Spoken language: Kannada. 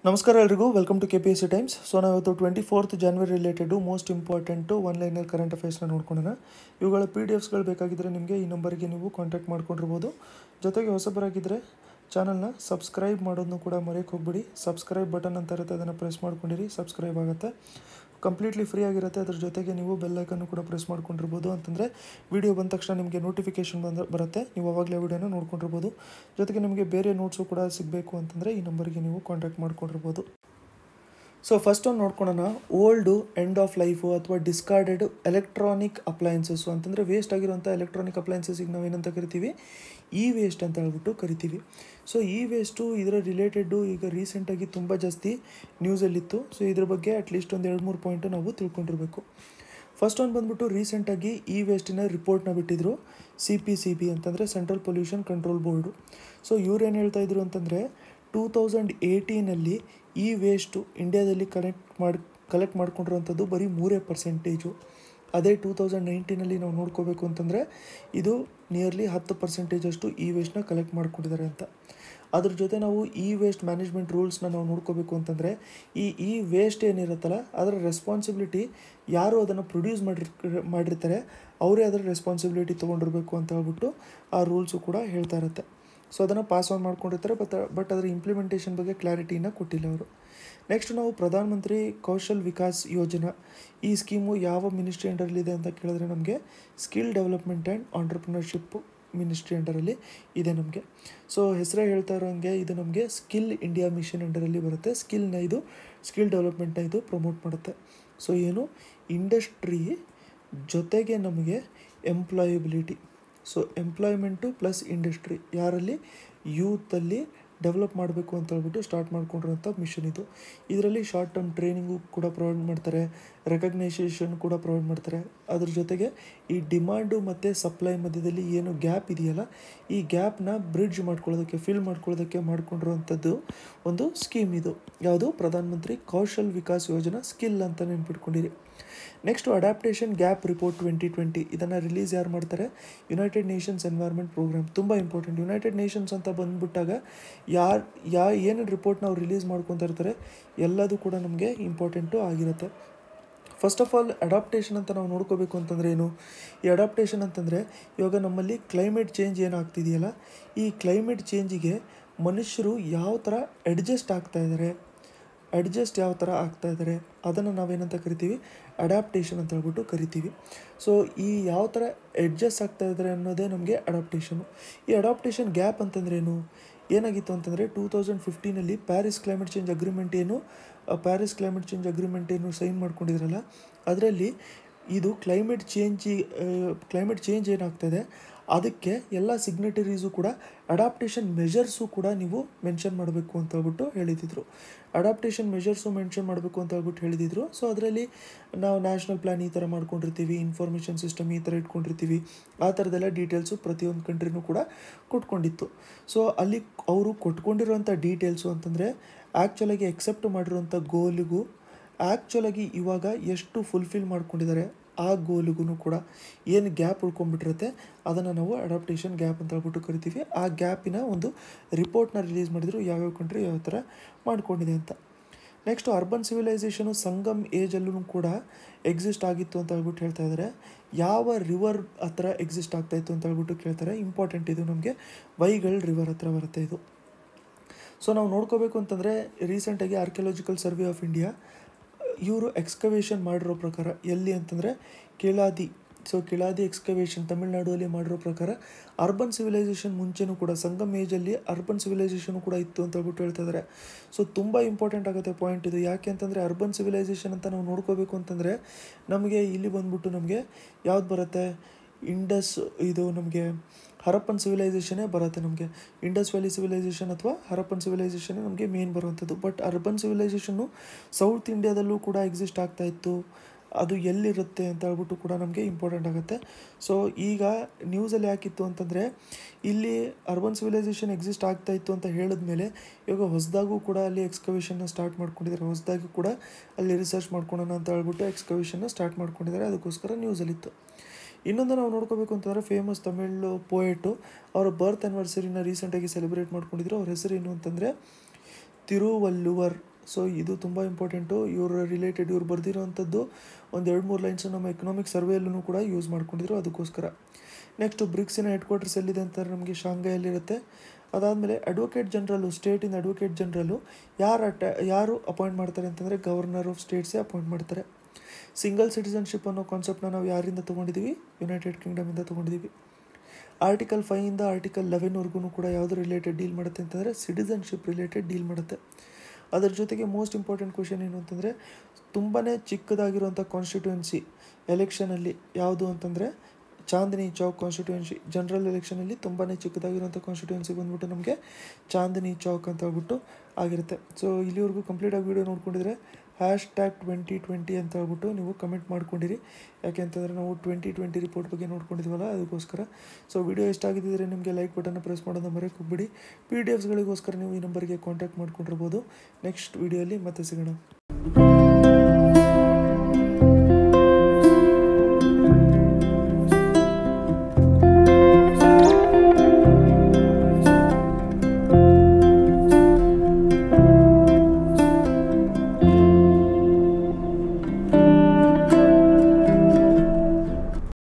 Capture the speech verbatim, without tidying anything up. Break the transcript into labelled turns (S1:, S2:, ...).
S1: ನಮಸ್ಕಾರ ಎಲ್ರಿಗೂ welcome to K P S C Times. So ನಾವಿವತ್ತು twenty fourth January related most important one liner current ಅಫೇರ್ಸ್ನ ನೋಡ್ಕೊಳ್ಳೋಣ. ಇವುಗಳ ಪಿ ಡಿ ಎಫ್ಸ್ಗಳು ಬೇಕಾಗಿದ್ದರೆ ನಿಮಗೆ ಈ ನಂಬರ್ಗೆ ನೀವು ಕಾಂಟ್ಯಾಕ್ಟ್ ಮಾಡ್ಕೊಂಡಿರ್ಬೋದು. ಜೊತೆಗೆ ಹೊಸಬರಾಗಿದ್ದರೆ ಚಾನಲ್ನ ಸಬ್ಸ್ಕ್ರೈಬ್ ಮಾಡೋದನ್ನು ಕೂಡ ಮರೆಯೋಕ್ಕೆ ಹೋಗ್ಬಿಡಿ. ಸಬ್ಸ್ಕ್ರೈಬ್ ಬಟನ್ ಅಂತ ಇರುತ್ತೆ, ಅದನ್ನು ಪ್ರೆಸ್ ಮಾಡ್ಕೊಂಡಿರಿ, ಸಬ್ಸ್ಕ್ರೈಬ್ ಆಗುತ್ತೆ. ಕಂಪ್ಲೀಟ್ಲಿ ಫ್ರೀ ಆಗಿರುತ್ತೆ. ಅದ್ರ ಜೊತೆಗೆ ನೀವು ಬೆಲ್ ಐಕನ್ನು ಕೂಡ ಪ್ರೆಸ್ ಮಾಡ್ಕೊಂಡಿರ್ಬೋದು. ಅಂತಂದರೆ ವಿಡಿಯೋ ಬಂದ ತಕ್ಷಣ ನಿಮಗೆ ನೋಟಿಫಿಕೇಷನ್ ಬಂದ ಬರುತ್ತೆ ನೀವು ಅವಾಗಲೇ ವಿಡಿಯೋನ ನೋಡ್ಕೊಂಡಿರ್ಬೋದು. ಜೊತೆಗೆ ನಿಮಗೆ ಬೇರೆ ನೋಟ್ಸು ಕೂಡ ಸಿಗಬೇಕು ಅಂತಂದರೆ ಈ ನಂಬರ್ಗೆ ನೀವು ಕಾಂಟ್ಯಾಕ್ಟ್ ಮಾಡ್ಕೊಂಡಿರ್ಬೋದು. ಸೊ ಫಸ್ಟ್ ಒಂದು ನೋಡ್ಕೊಳ್ಳೋಣ. ಓಲ್ಡು ಎಂಡ್ ಆಫ್ ಲೈಫು ಅಥವಾ ಡಿಸ್ಕಾರ್ಡೆಡ್ ಎಲೆಕ್ಟ್ರಾನಿಕ್ ಅಪ್ಲಯನ್ಸಸ್ಸು ಅಂತಂದರೆ ವೇಸ್ಟ್ ಆಗಿರುವಂಥ ಎಲೆಕ್ಟ್ರಾನಿಕ್ ಅಪ್ಲಯನ್ಸಸ್ಸಿಗೆ ನಾವೇನಂತ ಕರಿತೀವಿ, ಇ ವೇಸ್ಟ್ ಅಂತ ಹೇಳ್ಬಿಟ್ಟು ಕರಿತೀವಿ. ಸೊ ಇ ವೇಸ್ಟು ಇದರ ರಿಲೇಟೆಡ್ಡು ಈಗ ರೀಸೆಂಟಾಗಿ ತುಂಬ ಜಾಸ್ತಿ ನ್ಯೂಸಲ್ಲಿತ್ತು. ಸೊ ಇದ್ರ ಬಗ್ಗೆ ಅಟ್ಲೀಸ್ಟ್ ಒಂದು ಎರಡು ಮೂರು ಪಾಯಿಂಟು ನಾವು ತಿಳ್ಕೊಂಡಿರಬೇಕು. ಫಸ್ಟ್ ಒಂದು ಬಂದ್ಬಿಟ್ಟು ರೀಸೆಂಟಾಗಿ ಇ ವೇಸ್ಟಿನ ರಿಪೋರ್ಟ್ನ ಬಿಟ್ಟಿದ್ರು ಸಿ ಪಿ ಸಿ ಬಿ ಅಂತಂದರೆ central pollution control board. So ಇವ್ರು ಏನು ಹೇಳ್ತಾ ಇದ್ರು ಅಂತಂದರೆ ಟೂ ತೌಸಂಡ್ ಏಯ್ಟೀನಲ್ಲಿ ಈ ವೇಸ್ಟು ಇಂಡಿಯಾದಲ್ಲಿ ಕಲೆಕ್ಟ್ ಮಾಡಿ ಕಲೆಕ್ಟ್ ಮಾಡ್ಕೊಂಡಿರೋವಂಥದ್ದು ಬರೀ ಮೂರೇ ಪರ್ಸೆಂಟೇಜು. ಅದೇ ಟೂ ತೌಸಂಡ್ ನೈನ್ಟೀನಲ್ಲಿ ನಾವು ನೋಡ್ಕೋಬೇಕು ಅಂತಂದರೆ ಇದು ನಿಯರ್ಲಿ ಹತ್ತು ಪರ್ಸೆಂಟೇಜಷ್ಟು ಇ ವೇಸ್ಟ್ನ ಕಲೆಕ್ಟ್ ಮಾಡ್ಕೊಂಡಿದ್ದಾರೆ ಅಂತ. ಅದ್ರ ಜೊತೆ ನಾವು ಇ ವೇಸ್ಟ್ ಮ್ಯಾನೇಜ್ಮೆಂಟ್ ರೂಲ್ಸ್ನ ನಾವು ನೋಡ್ಕೋಬೇಕು ಅಂತಂದರೆ ಈ ಇ ವೇಸ್ಟ್ ಏನಿರುತ್ತಲ್ಲ ಅದರ ರೆಸ್ಪಾನ್ಸಿಬಿಲಿಟಿ ಯಾರು ಅದನ್ನು ಪ್ರೊಡ್ಯೂಸ್ ಮಾಡಿರ್ ಮಾಡಿರ್ತಾರೆ ಅವರೇ ಅದರ ರೆಸ್ಪಾನ್ಸಿಬಿಲಿಟಿ ತೊಗೊಂಡಿರಬೇಕು ಅಂತ ಹೇಳ್ಬಿಟ್ಟು ಆ ರೂಲ್ಸು ಕೂಡ ಹೇಳ್ತಾ ಇರುತ್ತೆ. ಸೊ ಅದನ್ನು ಪಾಸ್ ಆನ್ ಮಾಡ್ಕೊಂಡಿರ್ತಾರೆ, ಬಟ್ ಬಟ್ ಅದರ ಇಂಪ್ಲಿಮೆಂಟೇಷನ್ ಬಗ್ಗೆ ಕ್ಲಾರಿಟಿನ ಕೊಟ್ಟಿಲ್ಲ ಅವರು. ನೆಕ್ಸ್ಟ್ ನಾವು ಪ್ರಧಾನ ಮಂತ್ರಿ ಕೌಶಲ್ ವಿಕಾಸ್ ಯೋಜನಾ, ಈ ಸ್ಕೀಮು ಯಾವ ಮಿನಿಸ್ಟ್ರಿ ಅಂಡರಲ್ಲಿದೆ ಅಂತ ಕೇಳಿದ್ರೆ ನಮಗೆ skill development and entrepreneurship ministry ಅಂಡರಲ್ಲಿ ಇದೆ ನಮಗೆ. ಸೊ ಹೆಸರೇ ಹೇಳ್ತಾ ಇರೋಂಗೆ ಇದು ನಮಗೆ ಸ್ಕಿಲ್ ಇಂಡಿಯಾ ಮಿಷನ್ ಅಂಡರಲ್ಲಿ ಬರುತ್ತೆ. ಸ್ಕಿಲ್ನ ಇದು ಸ್ಕಿಲ್ ಡೆವಲಪ್ಮೆಂಟ್ನ ಇದು ಪ್ರಮೋಟ್ ಮಾಡುತ್ತೆ. ಸೊ ಏನು ಇಂಡಸ್ಟ್ರಿ ಜೊತೆಗೆ ನಮಗೆ employability, so employment plus industry ಯಾರಲ್ಲಿ ಯೂತಲ್ಲಿ ಡೆವಲಪ್ ಮಾಡಬೇಕು ಅಂತ ಹೇಳ್ಬಿಟ್ಟು ಸ್ಟಾರ್ಟ್ ಮಾಡ್ಕೊಂಡಿರೋಂಥ ಮಿಷನ್ ಇದು. ಇದರಲ್ಲಿ ಶಾರ್ಟ್ ಟರ್ಮ್ ಟ್ರೈನಿಂಗು ಕೂಡ ಪ್ರೊವೈಡ್ ಮಾಡ್ತಾರೆ, ರೆಕಗ್ನೈಸೇಷನ್ ಕೂಡ ಪ್ರೊವೈಡ್ ಮಾಡ್ತಾರೆ. ಅದ್ರ ಜೊತೆಗೆ ಈ ಡಿಮಾಂಡು ಮತ್ತು ಸಪ್ಲೈ ಮಧ್ಯದಲ್ಲಿ ಏನು ಗ್ಯಾಪ್ ಇದೆಯಲ್ಲ ಈ ಗ್ಯಾಪ್ನ ಬ್ರಿಡ್ಜ್ ಮಾಡ್ಕೊಳ್ಳೋದಕ್ಕೆ ಫಿಲ್ ಮಾಡ್ಕೊಳ್ಳೋದಕ್ಕೆ ಮಾಡ್ಕೊಂಡಿರೋವಂಥದ್ದು ಒಂದು ಸ್ಕೀಮ್ ಇದು. ಯಾವುದು? ಪ್ರಧಾನ ಮಂತ್ರಿ ಕೌಶಲ್ ವಿಕಾಸ್ ಯೋಜನಾ, ಸ್ಕಿಲ್ ಅಂತ ನೆನ್ಪಿಟ್ಕೊಂಡಿರಿ. Next adaptation gap report twenty twenty, ಇದನ್ನು ರಿಲೀಸ್ ಯಾರು ಮಾಡ್ತಾರೆ? United Nations Environment Programme. ತುಂಬ ಇಂಪಾರ್ಟೆಂಟ್. ಯುನೈಟೆಡ್ ನೇಷನ್ಸ್ ಅಂತ ಬಂದುಬಿಟ್ಟಾಗ ಯಾರು ಯಾ ಏನೇನು ರಿಪೋರ್ಟ್ನ ಅವ್ರು ರಿಲೀಸ್ ಮಾಡ್ಕೊತಾ ಇರ್ತಾರೆ ಎಲ್ಲದೂ ಕೂಡ ನಮಗೆ ಇಂಪಾರ್ಟೆಂಟು ಆಗಿರುತ್ತೆ. ಫಸ್ಟ್ ಆಫ್ ಆಲ್ ಅಡಾಪ್ಟೇಷನ್ ಅಂತ ನಾವು ನೋಡ್ಕೋಬೇಕು ಅಂತಂದರೆ ಏನು? ಈ ಅಡಾಪ್ಟೇಷನ್ ಅಂತಂದರೆ ಇವಾಗ ನಮ್ಮಲ್ಲಿ ಕ್ಲೈಮೇಟ್ ಚೇಂಜ್ ಏನಾಗ್ತಿದೆಯಲ್ಲ ಈ ಕ್ಲೈಮೇಟ್ ಚೇಂಜಿಗೆ ಮನುಷ್ಯರು ಯಾವ ಥರ ಅಡ್ಜಸ್ಟ್ ಆಗ್ತಾ ಇದ್ದಾರೆ ಅಡ್ಜಸ್ಟ್ ಯಾವ ಥರ ಆಗ್ತಾ ಇದ್ದಾರೆ ಅದನ್ನು ನಾವೇನಂತ ಕರಿತೀವಿ? ಅಡ್ಯಾಪ್ಟೇಷನ್ ಅಂತ ಹೇಳ್ಬಿಟ್ಟು ಕರಿತೀವಿ. ಸೊ ಈ ಯಾವ ಥರ ಅಡ್ಜಸ್ಟ್ ಆಗ್ತಾ ಇದ್ದಾರೆ ಅನ್ನೋದೇ ನಮಗೆ ಅಡಾಪ್ಟೇಷನು. ಈ ಅಡಾಪ್ಟೇಷನ್ ಗ್ಯಾಪ್ ಅಂತಂದ್ರೆ ಏನು? ಏನಾಗಿತ್ತು ಅಂತಂದರೆ ಟೂ ತೌಸಂಡ್ ಫಿಫ್ಟೀನಲ್ಲಿ ಪ್ಯಾರಿಸ್ ಕ್ಲೈಮೇಟ್ ಚೇಂಜ್ ಅಗ್ರಿಮೆಂಟ್ ಏನು ಪ್ಯಾರಿಸ್ ಕ್ಲೈಮೇಟ್ ಚೇಂಜ್ ಅಗ್ರಿಮೆಂಟ್ ಏನು ಸೈನ್ ಮಾಡ್ಕೊಂಡಿದ್ರಲ್ಲ ಅದರಲ್ಲಿ ಇದು ಕ್ಲೈಮೇಟ್ ಚೇಂಜಿ ಕ್ಲೈಮೇಟ್ ಚೇಂಜ್ ಏನಾಗ್ತಾಯಿದೆ ಅದಕ್ಕೆ ಎಲ್ಲ ಸಿಗ್ನೆಟರೀಸು ಕೂಡ ಅಡಾಪ್ಟೇಷನ್ ಮೆಷರ್ಸು ಕೂಡ ನೀವು ಮೆನ್ಷನ್ ಮಾಡಬೇಕು ಅಂತ ಹೇಳ್ಬಿಟ್ಟು ಹೇಳಿದಿದ್ರು. ಅಡಾಪ್ಟೇಷನ್ ಮೆಷರ್ಸು ಮೆನ್ಷನ್ ಮಾಡಬೇಕು ಅಂತ ಹೇಳ್ಬಿಟ್ಟು ಹೇಳಿದಿದ್ರು. ಸೊ ಅದರಲ್ಲಿ ನಾವು ನ್ಯಾಷನಲ್ ಪ್ಲ್ಯಾನ್ ಈ ಥರ ಮಾಡ್ಕೊಂಡಿರ್ತೀವಿ, ಇನ್ಫಾರ್ಮೇಷನ್ ಸಿಸ್ಟಮ್ ಈ ಥರ ಇಟ್ಕೊಂಡಿರ್ತೀವಿ, ಆ ಥರದ್ದೆಲ್ಲ ಡೀಟೇಲ್ಸು ಪ್ರತಿಯೊಂದು ಕಂಟ್ರಿನೂ ಕೂಡ ಕೊಟ್ಕೊಂಡಿತ್ತು. ಸೊ ಅಲ್ಲಿ ಅವರು ಕೊಟ್ಕೊಂಡಿರೋಂಥ ಡೀಟೇಲ್ಸು ಅಂತಂದರೆ ಆ್ಯಕ್ಚುಲಾಗಿ ಎಕ್ಸೆಪ್ಟ್ ಮಾಡಿರೋಂಥ ಗೋಲಿಗೂ ಆ್ಯಕ್ಚುಲಾಗಿ ಇವಾಗ ಎಷ್ಟು ಫುಲ್ಫಿಲ್ ಮಾಡ್ಕೊಂಡಿದ್ದಾರೆ ಆ ಗೋಲಿಗೂ ಕೂಡ ಏನು ಗ್ಯಾಪ್ ಉಳ್ಕೊಂಡ್ಬಿಟ್ಟಿರುತ್ತೆ ಅದನ್ನು ನಾವು ಅಡಾಪ್ಟೇಷನ್ ಗ್ಯಾಪ್ ಅಂತ ಹೇಳ್ಬಿಟ್ಟು ಕರಿತೀವಿ. ಆ ಗ್ಯಾಪಿನ ಒಂದು ರಿಪೋರ್ಟ್ನ ರಿಲೀಸ್ ಮಾಡಿದ್ರು, ಯಾವ್ಯಾವ ಕಂಟ್ರಿ ಯಾವ ಥರ ಮಾಡ್ಕೊಂಡಿದೆ ಅಂತ. ನೆಕ್ಸ್ಟು ಅರ್ಬನ್ ಸಿವಿಲೈಸೇಷನು ಸಂಗಮ್ ಏಜಲ್ಲೂ ಕೂಡ ಎಕ್ಸಿಸ್ಟ್ ಆಗಿತ್ತು ಅಂತ ಹೇಳ್ಬಿಟ್ಟು ಹೇಳ್ತಾ ಇದ್ದಾರೆ. ಯಾವ ರಿವರ್ ಹತ್ರ ಎಕ್ಸಿಸ್ಟ್ ಆಗ್ತಾಯಿತ್ತು ಅಂತ ಹೇಳ್ಬಿಟ್ಟು ಕೇಳ್ತಾರೆ. ಇಂಪಾರ್ಟೆಂಟ್ ಇದು ನಮಗೆ, ವೈಗಲ್ ರಿವರ್ ಹತ್ರ ಬರುತ್ತೆ ಇದು. ಸೊ ನಾವು ನೋಡ್ಕೋಬೇಕು ಅಂತಂದರೆ ರೀಸೆಂಟಾಗಿ ಆರ್ಕಿಯಾಲಜಿಕಲ್ ಸರ್ವೆ ಆಫ್ ಇಂಡಿಯಾ ಇವರು ಎಕ್ಸ್ಕವೇಷನ್ ಮಾಡಿರೋ ಪ್ರಕಾರ ಎಲ್ಲಿ ಅಂತಂದರೆ ಕಿಳಾದಿ. ಸೊ ಕಿಳಾದಿ ಎಕ್ಸ್ಕವೇಷನ್ ತಮಿಳ್ನಾಡುವಲ್ಲಿ ಮಾಡಿರೋ ಪ್ರಕಾರ ಅರ್ಬನ್ ಸಿವಿಲೈಸೇಷನ್ ಮುಂಚೆನೂ ಕೂಡ ಸಂಗಮ್ ಏಜಲ್ಲಿ ಅರ್ಬನ್ ಸಿವಿಲೈಸೇಷನು ಕೂಡ ಇತ್ತು ಅಂತ ಹೇಳ್ಬಿಟ್ಟು ಹೇಳ್ತಾ ಇದ್ದಾರೆ. ಸೊ ತುಂಬ ಇಂಪಾರ್ಟೆಂಟ್ ಆಗುತ್ತೆ ಪಾಯಿಂಟ್ ಇದು. ಯಾಕೆ ಅಂತಂದರೆ ಅರ್ಬನ್ ಸಿವಿಲೈಸೇಷನ್ ಅಂತ ನಾವು ನೋಡ್ಕೋಬೇಕು ಅಂತಂದರೆ ನಮಗೆ ಇಲ್ಲಿ ಬಂದ್ಬಿಟ್ಟು ನಮಗೆ ಯಾವ್ದು ಬರುತ್ತೆ? ಇಂಡಸ್ ಇದು ನಮಗೆ ಹರಪ್ಪನ್ ಸಿವಿಲೈಸೇಷನೇ ಬರುತ್ತೆ ನಮಗೆ. ಇಂಡಸ್ ವ್ಯಾಲಿ ಸಿವಿಲೈಸೇಷನ್ ಅಥವಾ ಹರಪ್ಪನ್ ಸಿವಿಲೈಸೇಷನ್ನೇ ನಮಗೆ ಮೇನ್ ಬರುವಂಥದ್ದು. ಬಟ್ ಅರ್ಬನ್ ಸಿವಿಲೈಸೇಷನ್ನು ಸೌತ್ ಇಂಡಿಯಾದಲ್ಲೂ ಕೂಡ ಎಕ್ಸಿಸ್ಟ್ ಆಗ್ತಾಯಿತ್ತು. ಅದು ಎಲ್ಲಿರುತ್ತೆ ಅಂತ ಹೇಳ್ಬಿಟ್ಟು ಕೂಡ ನಮಗೆ ಇಂಪಾರ್ಟೆಂಟ್ ಆಗುತ್ತೆ. ಸೊ ಈಗ ನ್ಯೂಸಲ್ಲಿ ಯಾಕಿತ್ತು ಅಂತಂದರೆ ಇಲ್ಲಿ ಅರ್ಬನ್ ಸಿವಿಲೈಸೇಷನ್ ಎಕ್ಸಿಸ್ಟ್ ಆಗ್ತಾಯಿತ್ತು ಅಂತ ಹೇಳಿದ್ಮೇಲೆ ಇವಾಗ ಹೊಸದಾಗೂ ಕೂಡ ಅಲ್ಲಿ ಎಕ್ಸ್ಕವೇಷನ್ನ ಸ್ಟಾರ್ಟ್ ಮಾಡ್ಕೊಂಡಿದ್ದಾರೆ. ಹೊಸದಾಗಿ ಕೂಡ ಅಲ್ಲಿ ರಿಸರ್ಚ್ ಮಾಡ್ಕೊಳ್ಳೋಣ ಅಂತ ಹೇಳ್ಬಿಟ್ಟು ಎಕ್ಸ್ಕವೇಷನ್ನ ಸ್ಟಾರ್ಟ್ ಮಾಡ್ಕೊಂಡಿದ್ದಾರೆ. ಅದಕ್ಕೋಸ್ಕರ ನ್ಯೂಸಲ್ಲಿತ್ತು. ಇನ್ನೊಂದು ನಾವು ನೋಡ್ಕೋಬೇಕು ಅಂತಂದರೆ ಫೇಮಸ್ ತಮಿಳ್ ಪೋಯೆಟು ಅವರ ಬರ್ತ್ ಆ್ಯನಿವರ್ಸರಿನ ರೀಸೆಂಟಾಗಿ ಸೆಲೆಬ್ರೇಟ್ ಮಾಡ್ಕೊಂಡಿದ್ರು. ಅವ್ರ ಹೆಸರು ಏನು ಅಂತಂದರೆ ತಿರುವಲ್ಲುವರ್ ಸೊ ಇದು ತುಂಬ ಇಂಪಾರ್ಟೆಂಟು. ಇವ್ರ ರಿಲೇಟೆಡ್ ಇವ್ರು ಬರೆದಿರೋವಂಥದ್ದು ಒಂದು ಎರಡು ಮೂರು ಲೈನ್ಸ್ ನಮ್ಮ ಎಕನಾಮಿಕ್ ಸರ್ವೆಯಲ್ಲೂ ಕೂಡ ಯೂಸ್ ಮಾಡ್ಕೊಂಡಿದ್ರು, ಅದಕ್ಕೋಸ್ಕರ. ನೆಕ್ಸ್ಟು ಬ್ರಿಕ್ಸಿನ ಹೆಡ್ ಕ್ವಾರ್ಟರ್ಸ್ ಎಲ್ಲಿದೆ ಅಂತಾರೆ ನಮಗೆ ಶಾಂಘೈಯಲ್ಲಿರುತ್ತೆ. ಅದಾದಮೇಲೆ ಅಡ್ವೊಕೇಟ್ ಜನರಲ್ಲು, ಸ್ಟೇಟಿಂದ ಅಡ್ವೊಕೇಟ್ ಜನರಲ್ಲು ಯಾರು ಅಟ ಯಾರು ಅಪಾಯಿಂಟ್ ಮಾಡ್ತಾರೆ ಅಂತಂದರೆ ಗವರ್ನರ್ ಆಫ್ ಸ್ಟೇಟ್ಸೇ ಅಪಾಯಿಂಟ್ ಮಾಡ್ತಾರೆ. ಸಿಂಗಲ್ ಸಿಟಿಸನ್ಶಿಪ್ ಅನ್ನೋ ಕಾನ್ಸೆಪ್ಟನ್ನ ನಾವು ಯಾರಿಂದ ತೊಗೊಂಡಿದ್ದೀವಿ? ಯುನೈಟೆಡ್ ಕಿಂಗ್ಡಮಿಂದ ತೊಗೊಂಡಿದ್ದೀವಿ. ಆರ್ಟಿಕಲ್ ಫೈವಿಂದ ಆರ್ಟಿಕಲ್ ಲೆವೆನ್ವರೆಗೂ ಕೂಡ ಯಾವುದು ರಿಲೇಟೆಡ್ ಡೀಲ್ ಮಾಡುತ್ತೆ ಅಂತಂದರೆ ಸಿಟಿಸನ್ಶಿಪ್ ರಿಲೇಟೆಡ್ ಡೀಲ್ ಮಾಡುತ್ತೆ. ಅದರ ಜೊತೆಗೆ ಮೋಸ್ಟ್ ಇಂಪಾರ್ಟೆಂಟ್ ಕ್ವೆಶನ್ ಏನು ಅಂತಂದರೆ ತುಂಬಾ ಚಿಕ್ಕದಾಗಿರುವಂಥ ಕಾನ್ಸ್ಟಿಟ್ಯೂನ್ಸಿ ಎಲೆಕ್ಷನಲ್ಲಿ ಯಾವುದು ಅಂತಂದರೆ ಚಾಂದಿನಿ ಚೌಕ್ ಕಾನ್ಸ್ಟಿಟ್ಯೂನ್ಸಿ. ಜನರಲ್ ಎಲೆಕ್ಷನಲ್ಲಿ ತುಂಬಾ ಚಿಕ್ಕದಾಗಿರುವಂಥ ಕಾನ್ಸ್ಟಿಟ್ಯೂನ್ಸಿ ಬಂದ್ಬಿಟ್ಟು ನಮಗೆ ಚಾಂದಿನಿ ಚೌಕ್ ಅಂತ ಹೇಳ್ಬಿಟ್ಟು ಆಗಿರುತ್ತೆ. ಸೊ ಇಲ್ಲಿವರೆಗೂ ಕಂಪ್ಲೀಟಾಗಿ ವೀಡಿಯೋ ನೋಡ್ಕೊಂಡಿದ್ರೆ ಹ್ಯಾಶ್ ಟ್ಯಾಗ್ ಟ್ವೆಂಟಿ ಟ್ವೆಂಟಿ ಅಂತ ಹೇಳ್ಬಿಟ್ಟು ನೀವು ಕಮೆಂಟ್ ಮಾಡ್ಕೊಂಡಿರಿ. ಯಾಕೆ ಅಂತಂದರೆ ನಾವು ಟ್ವೆಂಟಿ ಟ್ವೆಂಟಿ ರಿಪೋರ್ಟ್ ಬಗ್ಗೆ ನೋಡ್ಕೊಂಡಿದ್ವಲ್ಲ, ಅದಕ್ಕೋಸ್ಕರ. ಸೊ ವಿಡಿಯೋ ಇಷ್ಟ ಆಗಿದ್ದರೆ ನಿಮಗೆ ಲೈಕ್ ಬಟನ್ನ ಪ್ರೆಸ್ ಮಾಡೋದನ್ನ ಮರೆಯೋಕೆ ಹೋಗ್ಬಿಡಿ. ಪಿ ಡಿ ಎಫ್ಸ್ಗಳಿಗೋಸ್ಕರ ನೀವು ಈ ನಂಬರ್ಗೆ ಕಾಂಟ್ಯಾಕ್ಟ್ ಮಾಡ್ಕೊಂಡಿರ್ಬೋದು. ನೆಕ್ಸ್ಟ್ ವೀಡಿಯೋಲಿ ಮತ್ತೆ ಸಿಗೋಣ.